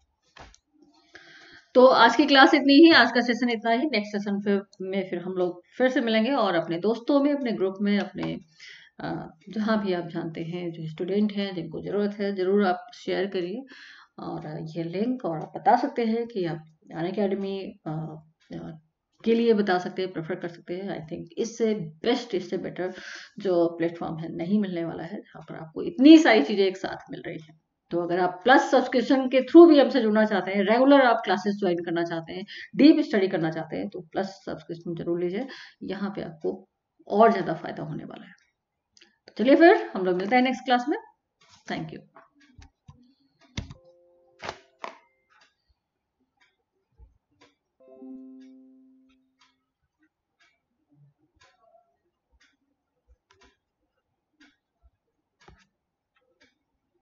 तो आज की क्लास इतनी ही, आज का सेशन इतना ही। नेक्स्ट सेशन फिर हम लोग फिर से मिलेंगे और अपने दोस्तों में, अपने ग्रुप में, अपने जहाँ भी आप जानते हैं जो स्टूडेंट हैं जिनको ज़रूरत है, ज़रूर आप शेयर करिए। और ये लिंक, और आप बता सकते हैं कि आप अनअकैडमी के लिए बता सकते हैं, प्रेफर कर सकते हैं। आई थिंक इससे बेस्ट, इससे बेटर जो प्लेटफॉर्म है नहीं मिलने वाला है, जहाँ पर आपको इतनी सारी चीजें एक साथ मिल रही है। तो अगर आप प्लस सब्सक्रिप्शन के थ्रू भी हमसे जुड़ना चाहते हैं, रेगुलर आप क्लासेस ज्वाइन करना चाहते हैं, डीप स्टडी करना चाहते हैं, तो प्लस सब्सक्रिप्शन जरूर लीजिए। यहाँ पे आपको और ज्यादा फायदा होने वाला है। तो चलिए फिर हम लोग मिलते हैं नेक्स्ट क्लास में। Thank you.